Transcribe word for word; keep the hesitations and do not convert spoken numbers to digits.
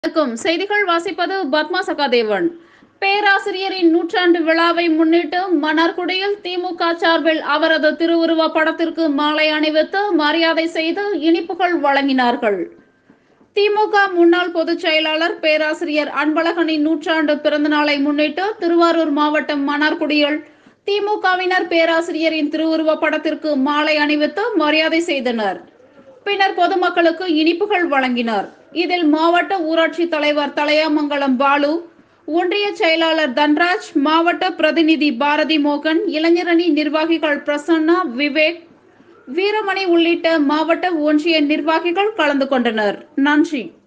வணக்கம். செய்திகள் வாசிப்பது பத்மா சகாதேவன். பேராசிரியரின் நூற்றாண்டு விழாவை முன்னிட்டு மன்னார்குடியில் திமுக சார்பில் அவரது திருவுருவ படத்திற்கு மாலை அணிவித்து மரியாதை செய்து இனிப்புகள் வழங்கினார்கள். திமுக முன்னாள் பொதுச் செயலாளர் பேராசிரியர் அன்பழகனின் நூற்றாண்டு பிறந்தநாளை முன்னிட்டு திருவாரூர் மாவட்டம் மன்னார்குடியில் திமுகவினர் பேராசிரியரின் திருவுருவ படத்திற்கு மாலை அணிவித்து மரியாதை செய்தனர். பின்னர் பொதுமக்களுக்கு இனிப்புகள் வழங்கினார். இதில் மாவட்ட ஊராட்சி தலைவர் தலையாமங்கலம் பாலு, ஒன்றிய செயலாளர் தன்ராஜ், மாவட்ட பிரதிநிதி பாரதி மோகன், இளைஞரணி நிர்வாகிகள் பிரசன்னா, விவேக், வீரமணி உள்ளிட்ட மாவட்ட ஒன்றிய நிர்வாகிகள் கலந்து கொண்டனர். நன்றி.